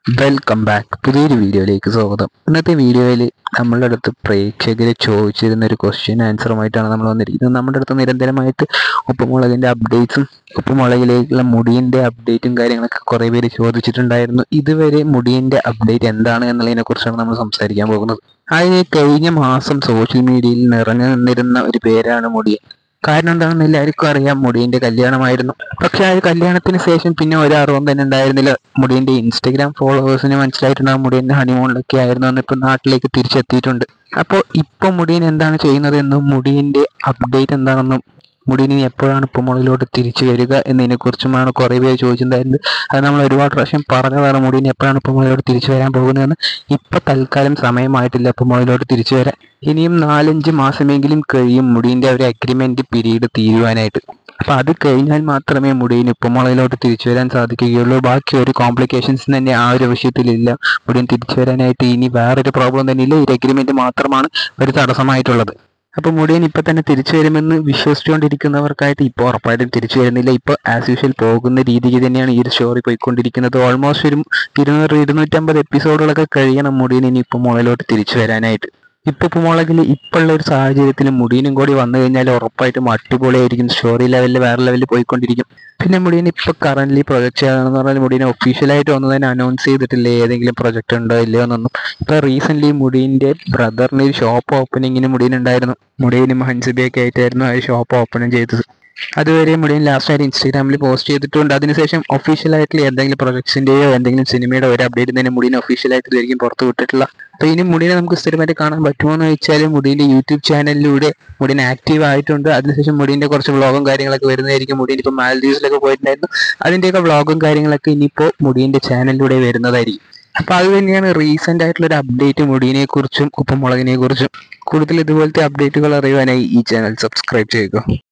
Welcome back. പുതിയൊരു വീഡിയോയിലേക്ക് സ്വാഗതം. ഇന്നത്തെ വീഡിയോയിൽ നമ്മളുടെ അടുത്ത് പ്രേക്ഷകരെ ചോദിച്ചിരുന്ന ഒരു ക്വസ്റ്റ്യൻ ആൻസറുമായിട്ടാണ് നമ്മൾ വന്നിരിക്കുന്നത്. നമ്മുടെ അടുത്ത് നിരന്തരമായിട്ട് ഉപ്പുമുളകിൻ്റെ അപ്ഡേറ്റ്സും ഉപ്പുമുളകിലേക്കുള്ള മുടിയിൻ്റെ അപ്ഡേറ്റും കാര്യങ്ങളൊക്കെ കുറേ പേര് ചോദിച്ചിട്ടുണ്ടായിരുന്നു. ഇതുവരെ മുടിയിൻ്റെ അപ്ഡേറ്റ് എന്താണ് എന്നുള്ളതിനെ കുറിച്ചാണ് നമ്മൾ സംസാരിക്കാൻ പോകുന്നത്. അതിന് കഴിഞ്ഞ മാസം സോഷ്യൽ മീഡിയയിൽ നിറഞ്ഞു നിന്നിരുന്ന ഒരു പേരാണ് മുടിയൻ. കാരണം എന്താണെന്ന് എല്ലാവർക്കും അറിയാം, മുടിയൻ്റെ കല്യാണമായിരുന്നു. പക്ഷെ ആ കല്യാണത്തിന് ശേഷം പിന്നെ ഒരു അറിവും തന്നെ ഉണ്ടായിരുന്നില്ല. മുടിയൻ്റെ ഇൻസ്റ്റഗ്രാം ഫോളോവേഴ്സിന് മനസ്സിലായിട്ടുണ്ടാകും മുടിയൻ്റെ ഹണിമൂണിലൊക്കെ ആയിരുന്നു എന്ന്. ഇപ്പം നാട്ടിലേക്ക് തിരിച്ചെത്തിയിട്ടുണ്ട്. അപ്പോൾ ഇപ്പം മുടിയൻ എന്താണ് ചെയ്യുന്നത് എന്നും മുടിയൻ്റെ അപ്ഡേറ്റ് എന്താണെന്നും മുടിയൻ ഇനി എപ്പോഴാണ് ഉപ്പുമുളകിലോട്ട് തിരിച്ചു വരിക എന്നതിനെക്കുറിച്ചുമാണ് കുറേ പേര് ചോദിച്ചിട്ടുണ്ടായിരുന്നത്. അത് നമ്മൾ ഒരുപാട് പ്രാവശ്യം പറഞ്ഞതാണ്, മുടിയൻ എപ്പോഴാണ് ഉപ്പുമുളകിലോട്ട് തിരിച്ചു വരാൻ പോകുന്നതെന്ന്. ഇപ്പം തൽക്കാലം സമയമായിട്ടില്ല ഉപ്പുമുളകിലോട്ട് തിരിച്ചു വരാൻ. ഇനിയും 4-5 മാസമെങ്കിലും കഴിയും മുടിയൻ്റെ ഒരു അഗ്രിമെൻറ്റ് പീരീഡ് തീരുവാനായിട്ട്. അപ്പം അത് കഴിഞ്ഞാൽ മാത്രമേ മുടിയൻ ഉപ്പുമുളകിലോട്ട് തിരിച്ചു വരാൻ സാധിക്കുകയുള്ളൂ. ബാക്കി ഒരു കോംപ്ലിക്കേഷൻസ് തന്നെ ആ ഒരു വിഷയത്തിലില്ല. മുടിയൻ തിരിച്ചു വരാനായിട്ട് ഇനി വേറൊരു പ്രോബ്ലം തന്നെ ഇല്ല. ഈ അഗ്രിമെൻറ്റ് മാത്രമാണ് ഒരു തടസ്സമായിട്ടുള്ളത്. അപ്പോൾ മുടിയൻ ഇപ്പം തന്നെ തിരിച്ചു വരുമെന്ന് വിശ്വസിച്ചുകൊണ്ടിരിക്കുന്നവർക്കായിട്ട് ഇപ്പോൾ ഉറപ്പായിട്ടും തിരിച്ചു വരുന്നില്ല. ഇപ്പോൾ ആസ് യൂഷ്വൽ പോകുന്ന രീതിക്ക് തന്നെയാണ് ഈ ഒരു സ്റ്റോറി പോയിക്കൊണ്ടിരിക്കുന്നത്. ഓൾമോസ്റ്റ് ഒരു 200-250 എപ്പിസോഡുകളൊക്കെ കഴിയണം മുടിയൻ ഇനി ഇപ്പോൾ മുളകിലോട്ട് തിരിച്ചു വരാനായിട്ട്. ഇപ്പോൾ ഉപ്പുമുളകിൽ ഇപ്പോഴുള്ള ഒരു സാഹചര്യത്തിൽ മുടിയനും കൂടി വന്നു കഴിഞ്ഞാൽ ഉറപ്പായിട്ടും അടിപൊളിയായിരിക്കും. സ്റ്റോറി ലെവലിൽ വേറെ ലെവലിൽ പോയിക്കൊണ്ടിരിക്കും. പിന്നെ മുടിയൻ ഇപ്പോൾ കറന്റ് പ്രൊജക്റ്റ് ചെയ്യാണെന്ന് പറഞ്ഞാൽ മുടിയൻ ഒഫീഷ്യലായിട്ട് ഒന്നും തന്നെ അനൗൺസ് ചെയ്തിട്ടില്ല ഏതെങ്കിലും പ്രൊജക്റ്റ് ഉണ്ടോ ഇല്ലയോ എന്നൊന്നും. ഇപ്പോൾ റീസെൻ്റ്ലി മുടിയൻ്റെ ബ്രദറിന് ഒരു ഷോപ്പ് ഓപ്പണിങ്ങിന് മുടിയൻ ഉണ്ടായിരുന്നു. മുടിയനും ഹൻസിബയൊക്കെ ആയിട്ടായിരുന്നു ആ ഷോപ്പ് ഓപ്പൺ ചെയ്തത്. അതുവരെ മുടിയൻ ലാസ്റ്റായിട്ട് ഇൻസ്റ്റാഗ്രാമിൽ പോസ്റ്റ് ചെയ്തിട്ടുണ്ട്. അതിനുശേഷം ഒഫീഷ്യലായിട്ടുള്ള എന്തെങ്കിലും പ്രൊജക്ട്സിൻ്റെയോ എന്തെങ്കിലും സിനിമയുടെ ഒരു അപ്ഡേറ്റ് തന്നെ മുടിയൻ ഒഫീഷ്യലായിട്ട് ഇതായിരിക്കും പുറത്ത് വിട്ടിട്ടുള്ള. അപ്പോൾ ഇനി മുടിയനെ നമുക്ക് സ്ഥിരമായിട്ട് കാണാൻ പറ്റുമോ എന്ന് ചോദിച്ചാൽ മുടിയൻ്റെ യൂട്യൂബ് ചാനലിലൂടെ മുടിയൻ ആക്റ്റീവ് ആയിട്ടുണ്ട്. അതിനുശേഷം മുടിയൻ്റെ കുറച്ച് വ്ളോഗും കാര്യങ്ങളൊക്കെ വരുന്നതായിരിക്കും. മുടിയൻ ഇപ്പോൾ മാൽദീവ്സിലൊക്കെ പോയിട്ടുണ്ടായിരുന്നു. അതിൻ്റെയൊക്കെ വ്ളോഗും കാര്യങ്ങളൊക്കെ ഇനിയിപ്പോൾ മുടിയൻ്റെ ചാനലിലൂടെ വരുന്നതായിരിക്കും. അപ്പോൾ അത് തന്നെയാണ് റീസെൻ്റ് ആയിട്ടുള്ള ഒരു അപ്ഡേറ്റ് മുടിയനെ കുറിച്ചും ഉപ്പുമുളകിനെ കുറിച്ചും. കൂടുതൽ ഇതുപോലത്തെ അപ്ഡേറ്റുകൾ അറിയുവാനായി ഈ ചാനൽ സബ്സ്ക്രൈബ് ചെയ്യുക.